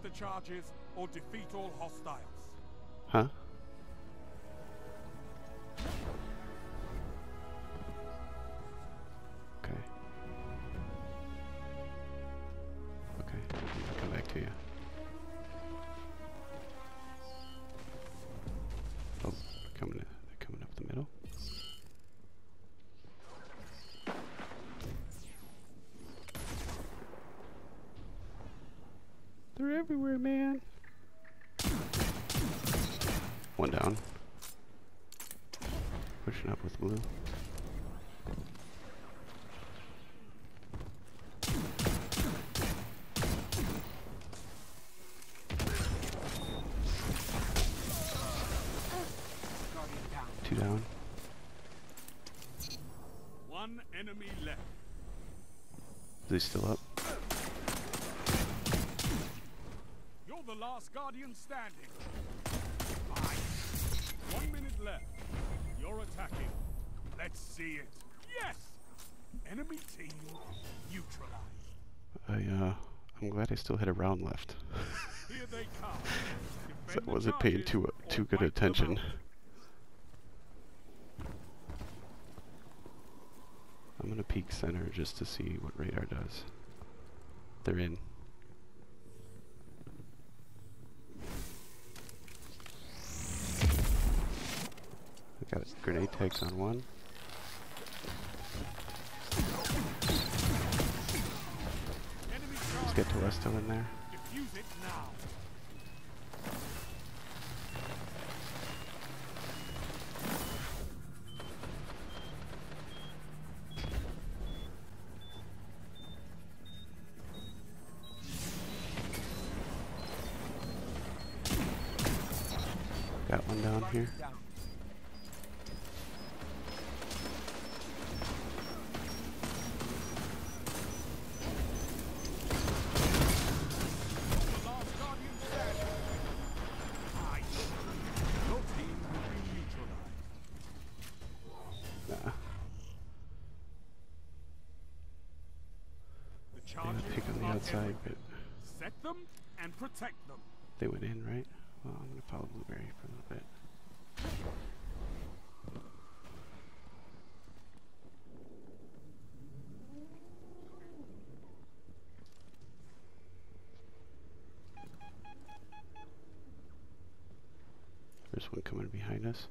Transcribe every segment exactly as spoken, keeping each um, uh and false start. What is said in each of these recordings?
the charges or defeat all hostiles. Huh? Okay. Okay, I'll come back to you. Oh, coming, they're coming up the middle. They're everywhere, man. One down. Pushing up with blue. Two down. One enemy left. Is he still up? You're the last Guardian standing. Fine. One minute left. You're attacking. Let's see it. Yes! Enemy team neutralized. I, uh, I'm glad I still had a round left. Here they come. So Defend I the wasn't paying charges too, or too good wipe them attention. out. I'm gonna peek center just to see what radar does. They're in. I got grenade tags on one. Enemy Let's get to us still in there. Defuse it now. Got one down here. The last Guardian standing. Nice. Your team will be neutralized. Nah. The I'm gonna charges pick on the are outside, everywhere. but Set them and protect them. they went in, right? Well, I'm gonna follow Blueberry for a little bit. There's one coming behind us.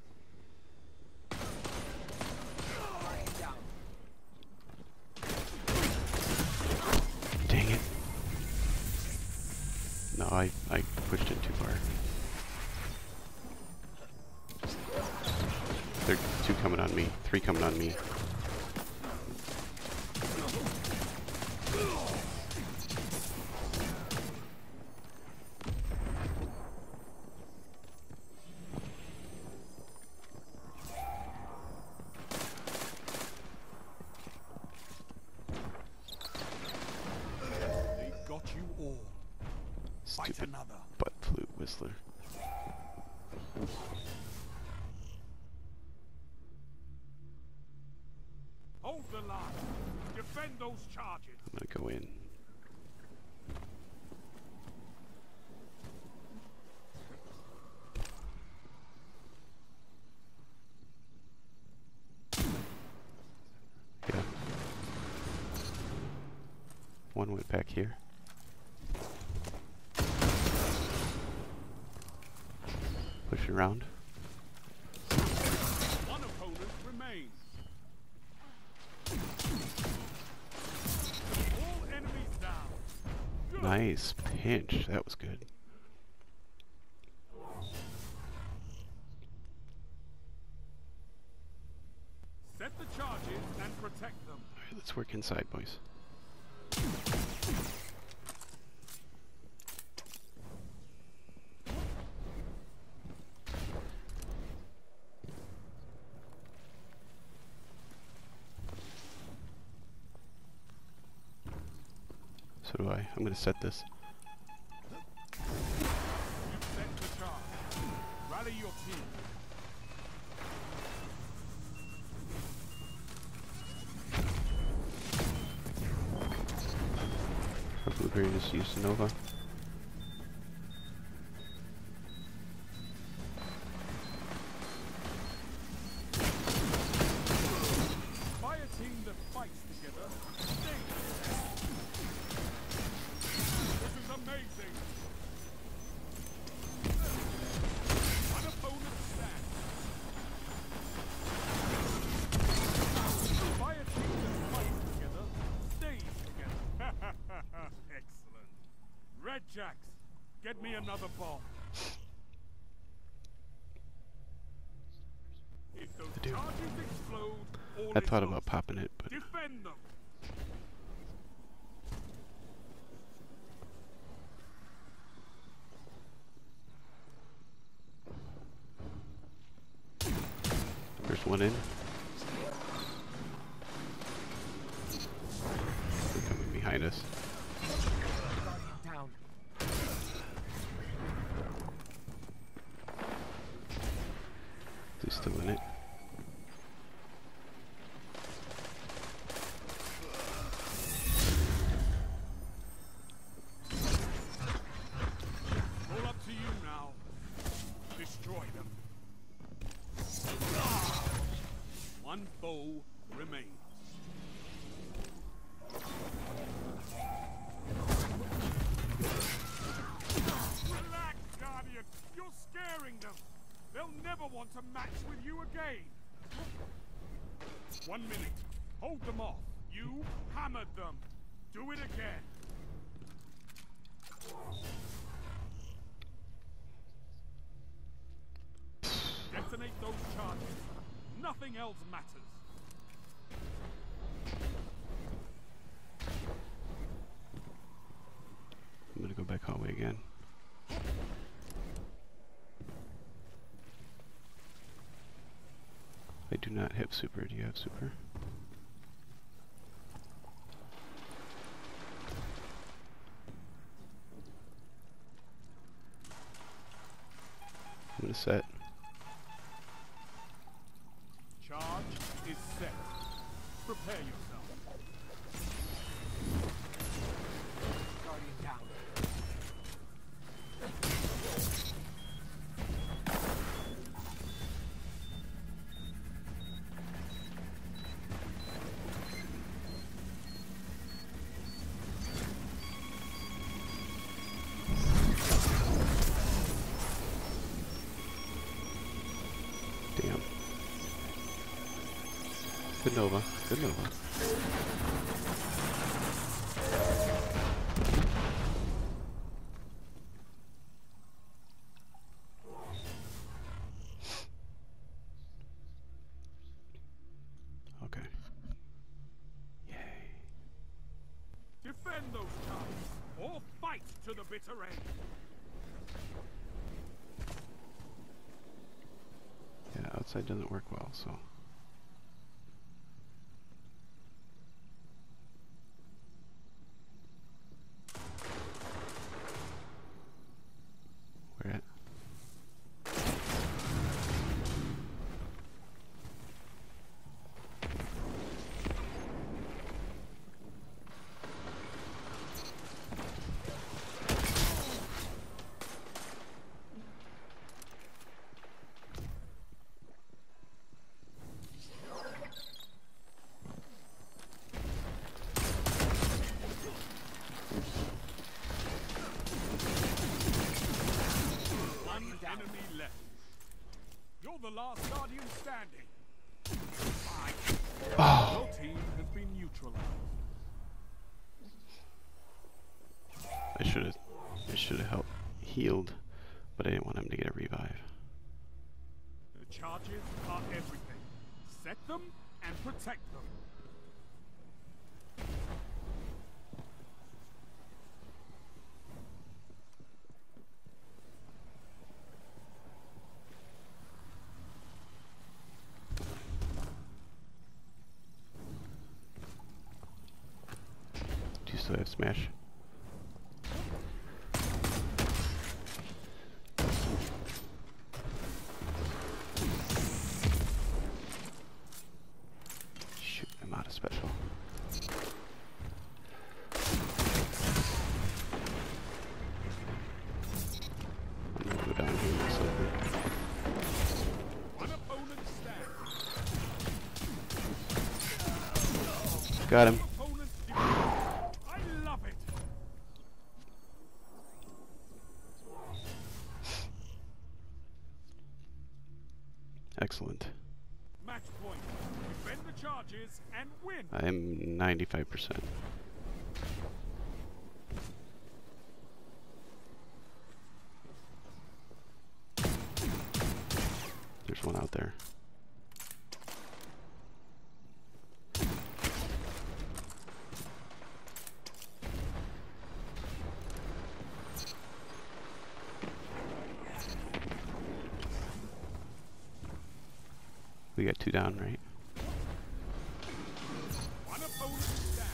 Dang it. No, I, I pushed it too far. There are two coming on me, three coming on me. They got you all. Fight Stupid another. butt flute whistler. Hold the line. Defend those charges. I'm gonna go in. Yeah. One went back here. Pushing around. One opponent remains. All enemies down. Good. Nice pinch. That was good. Set the charges and protect them. Alright, let's work inside, boys. So do I. I'm gonna set this. You set the charge. Rally your team. Our Blueberry just used a Nova. Jax, get me another bomb. If those I do. charges explode, all I is thought lost. about popping it, but Defend them. there's one in. They're coming behind us. Down. Is he still in it? All up to you now. Destroy them. One foe remains. Relax, Guardian. You're scaring them. They'll never want to match with you again. One minute. Hold them off. You hammered them. Do it again. Detonate those charges. Nothing else matters. I'm gonna go back hallway again. I do not have super. Do you have super? I'm gonna set. Charge is set. Prepare yourself. Guardian down. Damn. Good Nova. Good Nova. Okay. Yay. Defend those charges, or fight to the bitter end. Yeah, outside doesn't work well, so. Where at? One enemy left. You're the last Guardian standing. Fine. Oh! Your team has been neutralized. I should have. I should have helped healed, but I didn't want him to get a revive. The charges are everything. Set them and protect them. Do you still have smash? Shoot, I'm out of special. I'm gonna go down here with silver. One opponent stands. Got him. Opponent defeated. I love it. Excellent. Match point. Defend the charges and win. I am ninety-five percent. We got two down, right? One opponent is down.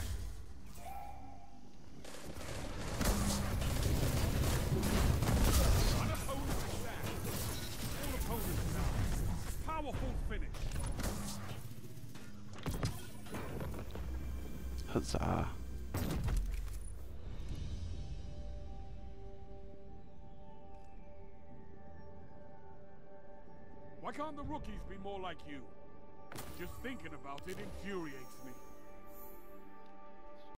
One opponent is down. All opponents down. Powerful finish. Huzzah. Why can't the rookies be more like you? Just thinking about it infuriates me.